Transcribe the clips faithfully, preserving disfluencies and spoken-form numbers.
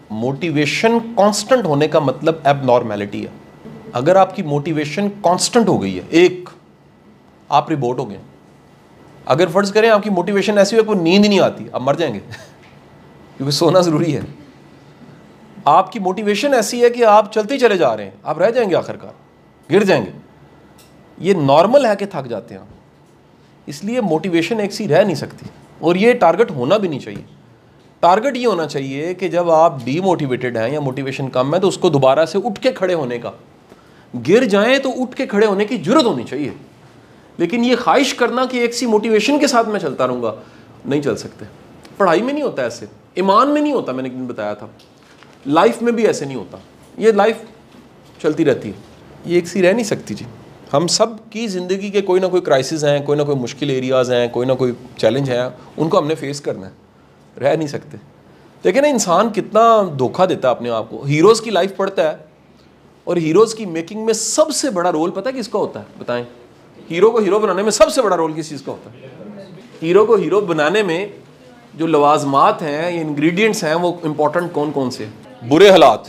Motivation constant होने का मतलब एबनॉर्मेलिटी है। अगर आपकी मोटिवेशन कांस्टेंट हो गई है, एक आप रिपोर्ट हो गए। अगर फर्ज करें आपकी मोटिवेशन ऐसी है कोई नींद नहीं आती, आप मर जाएंगे क्योंकि सोना ज़रूरी है। आपकी मोटिवेशन ऐसी है कि आप चलते ही चले जा रहे हैं, आप रह जाएंगे, आखिरकार गिर जाएंगे। ये नॉर्मल है कि थक जाते हैं। इसलिए मोटिवेशन एक सी रह नहीं सकती, और ये टारगेट होना भी नहीं चाहिए। टारगेट ये होना चाहिए कि जब आप डीमोटिवेटेड हैं या मोटिवेशन कम है तो उसको दोबारा से उठ के खड़े होने का, गिर जाएं तो उठ के खड़े होने की जरूरत होनी चाहिए। लेकिन ये ख्वाहिश करना कि एक सी मोटिवेशन के साथ मैं चलता रहूँगा, नहीं चल सकते। पढ़ाई में नहीं होता ऐसे, ईमान में नहीं होता, मैंने एक दिन बताया था, लाइफ में भी ऐसे नहीं होता। ये लाइफ चलती रहती है, ये एक सी रह नहीं सकती जी। हम सब की ज़िंदगी के कोई ना कोई क्राइसिस हैं, कोई ना कोई मुश्किल एरियाज़ हैं, कोई ना कोई चैलेंज है, उनको हमने फेस करना है, रह नहीं सकते। देखिए ना, इंसान कितना धोखा देता है अपने आप को। हीरोज़ की लाइफ पढ़ता है और हीरोज़ की मेकिंग में सबसे बड़ा रोल पता है किसका होता है? बताएं। हीरो को हीरो बनाने में सबसे बड़ा रोल किस चीज़ का होता है? हीरो को हीरो बनाने में जो लवाजमात हैं, ये इंग्रेडिएंट्स हैं, वो इंपॉर्टेंट कौन कौन से? बुरे हालात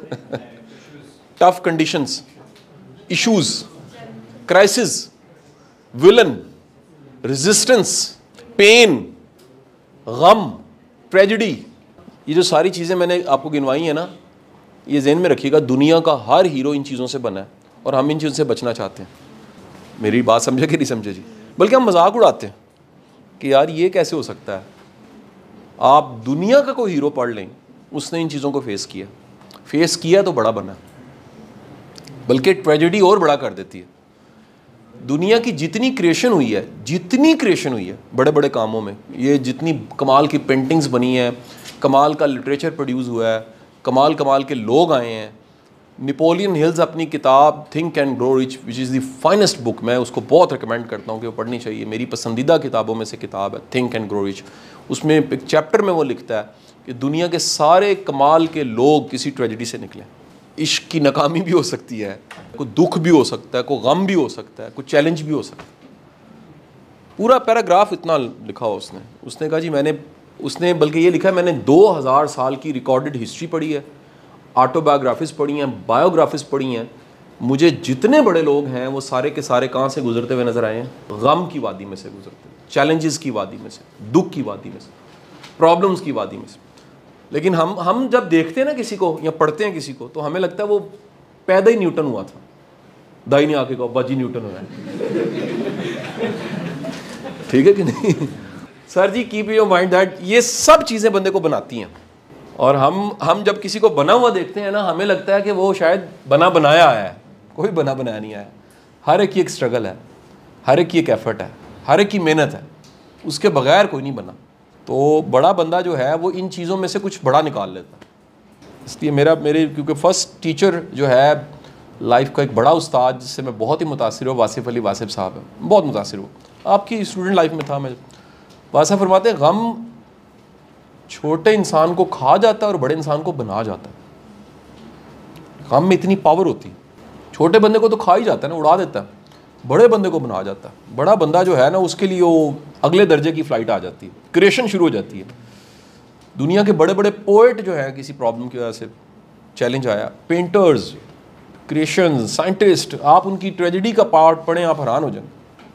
tough conditions, issues, crisis, villain, resistance, pain, गम, ट्रेजेडी। ये जो सारी चीज़ें मैंने आपको गिनवाई हैं ना, ये ज़हन में रखिएगा, दुनिया का हर हीरो इन चीज़ों से बना है और हम इन चीज़ों से बचना चाहते हैं। मेरी बात समझे कि नहीं समझे जी? बल्कि हम मजाक उड़ाते हैं कि यार ये कैसे हो सकता है। आप दुनिया का कोई हीरो पढ़ लें, उसने इन चीज़ों को फेस किया फेस किया तो बड़ा बना, बल्कि ट्रेजेडी और बड़ा कर देती है। दुनिया की जितनी क्रिएशन हुई है, जितनी क्रिएशन हुई है बड़े बड़े कामों में, ये जितनी कमाल की पेंटिंग्स बनी हैं, कमाल का लिटरेचर प्रोड्यूस हुआ है, कमाल कमाल के लोग आए हैं। नेपोलियन हिल्स अपनी किताब think and grow rich, which is the finest book, मैं उसको बहुत रिकमेंड करता हूँ कि वो पढ़नी चाहिए। मेरी पसंदीदा किताबों में से किताब है थिंक एंड ग्रो रिच। उसमें एक चैप्टर में वो लिखता है कि दुनिया के सारे कमाल के लोग किसी ट्रेजेडी से निकले। इश्क की नाकामी भी हो सकती है, कोई दुख भी हो सकता है, कोई गम भी हो सकता है, कोई चैलेंज भी हो सकता है। पूरा पैराग्राफ इतना लिखा हो उसने उसने कहा जी मैंने उसने बल्कि ये लिखा है, मैंने दो हज़ार साल की रिकॉर्डेड हिस्ट्री पढ़ी है, ऑटोबायोग्राफीज पढ़ी हैं, बायोग्राफीज पढ़ी हैं। मुझे जितने बड़े लोग हैं वो सारे के सारे कहाँ से गुजरते हुए नजर आए हैं? गम की वादी में से गुजरते, चैलेंजेस की वादी में से, दुख की वादी में से, प्रॉब्लम्स की वादी में से। लेकिन हम हम जब देखते हैं ना किसी को या पढ़ते हैं किसी को, तो हमें लगता है वो पैदा ही न्यूटन हुआ था। दाई ने आके कहा बाजी न्यूटन हुआ है। ठीक है कि नहीं? Sir ji keep your mind that ये सब चीज़ें बंदे को बनाती हैं। और हम हम जब किसी को बना हुआ देखते हैं ना, हमें लगता है कि वो शायद बना बनाया आया है। कोई बना बनाया नहीं आया। हर एक की एक स्ट्रगल है, हर एक की एक एफर्ट है, हर एक की मेहनत है, उसके बगैर कोई नहीं बना। तो बड़ा बंदा जो है वो इन चीज़ों में से कुछ बड़ा निकाल लेता है। इसलिए मेरा मेरे क्योंकि फ़र्स्ट टीचर जो है लाइफ का एक बड़ा उस्ताद जिससे मैं बहुत ही मुतासिर हूँ, वासिफ़ अली वासिफ़ साहब है। बहुत मुतासिर हूँ, आपकी स्टूडेंट लाइफ में था मैं। वासिफ़ फरमाते हैं गम छोटे इंसान को खा जाता है और बड़े इंसान को बना जाता है। गम में इतनी पावर होती है। छोटे बंदे को तो खा ही जाता है ना, उड़ा देता है, बड़े बंदे को बना जाता है। बड़ा बंदा जो है ना, उसके लिए वो अगले दर्जे की फ़्लाइट आ जाती है, क्रिएशन शुरू हो जाती है। दुनिया के बड़े बड़े पोएट जो हैं किसी प्रॉब्लम की वजह से चैलेंज आया, पेंटर्स, क्रिएशन, साइंटिस्ट, आप उनकी ट्रेजेडी का पार्ट पढ़ें, आप हैरान हो जाएंगे।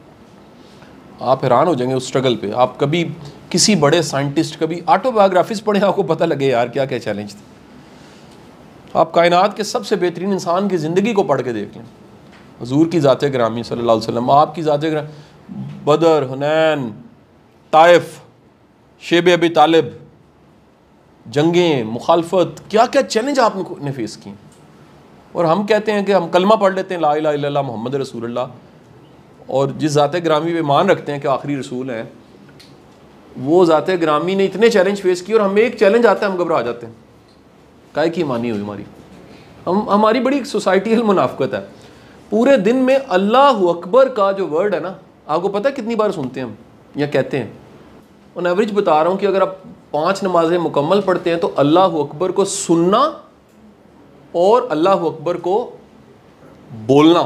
आप हैरान हो जाएंगे उस स्ट्रगल पे। आप कभी किसी बड़े साइंटिस्ट, कभी ऑटोबायोग्राफीज पढ़ें, आपको पता लगे यार क्या क्या चैलेंज थे। आप कायनात के सबसे बेहतरीन इंसान की ज़िंदगी को पढ़ के देख लें। हुजूर की ज़ात ग्रामी सल्लल्लाहु अलैहि वसल्लम, आपकी ज़ात ग्रामी, बदर, हुनैन, ताइफ, शेब अबी तालिब, जंगें, मुखालफत, क्या क्या चैलेंज आपने फेस किए। और हम कहते हैं कि हम कलमा पढ़ लेते हैं ला इलाहा इल्लल्लाह मोहम्मद रसूलुल्लाह, और जिस ज़ात ग्रामी पे मान रखते हैं कि आखिरी रसूल हैं, वो ज़ात ग्रामी ने इतने चैलेंज फेस किए और हमें एक चैलेंज आता है हम घबरा जाते हैं। काहे की मानी हुई हमारी हम हमारी बड़ी सोसाइटियल मुनाफकत है। पूरे दिन में अल्लाह अकबर का जो वर्ड है ना, आपको पता है कितनी बार सुनते हैं हम या कहते हैं? ऑन एवरेज बता रहा हूँ कि अगर आप पांच नमाजें मुकम्मल पढ़ते हैं तो अल्लाह अकबर को सुनना और अल्लाह अकबर को बोलना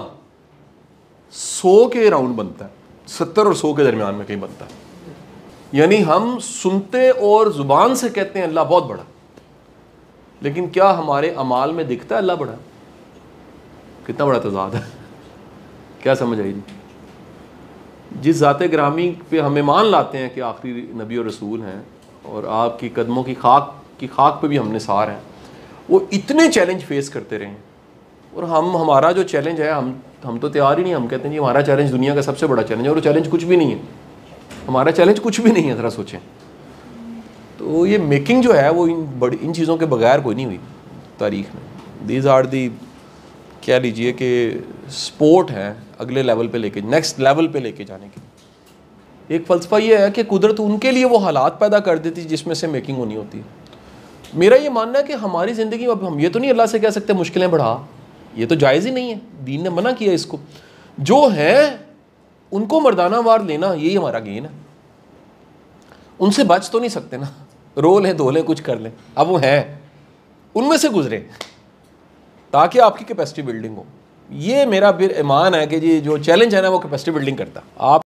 सौ के राउंड बनता है, सत्तर और सौ के दरमियान में कहीं बनता है। यानी हम सुनते और जुबान से कहते हैं अल्लाह बहुत बड़ा, लेकिन क्या हमारे अमाल में दिखता है अल्लाह बड़ा? कितना बड़ा तज़ाद है। क्या समझ आई जी? जिस ज़ाते ग्रामी पे हम ईमान लाते हैं कि आखिरी नबी और रसूल हैं और आपकी कदमों की खाक की खाक पे भी हम निसार हैं, वो इतने चैलेंज फेस करते रहे हैं और हम हमारा जो चैलेंज है हम हम तो तैयार ही नहीं। हम कहते हैं जी हमारा चैलेंज दुनिया का सबसे बड़ा चैलेंज है, और वो चैलेंज कुछ भी नहीं है। हमारा चैलेंज कुछ भी नहीं है, ज़रा सोचें। तो ये मेकिंग जो है वो इन बड़ी इन चीज़ों के बगैर कोई नहीं हुई तारीख में। दीज आर दी, क्या लीजिए कि स्पोर्ट है अगले लेवल पे लेके, नेक्स्ट लेवल पे लेके जाने की। एक फ़लसफ़ा ये है कि कुदरत उनके लिए वो हालात पैदा कर देती जिसमें से मेकिंग होनी होती है। मेरा ये मानना है कि हमारी ज़िंदगी में अब हम ये तो नहीं अल्लाह से कह सकते मुश्किलें बढ़ा, ये तो जायज़ ही नहीं है, दीन ने मना किया इसको। जो है उनको मर्दाना वार लेना यही हमारा गेन है। उनसे बच तो नहीं सकते ना, रो लें धो लें कुछ कर लें, अब वो हैं उनमें से गुजरे ताकि आपकी कैपेसिटी बिल्डिंग हो। ये मेरा फिर ईमान है कि जी जो चैलेंज है ना वो कैपेसिटी बिल्डिंग करता। आप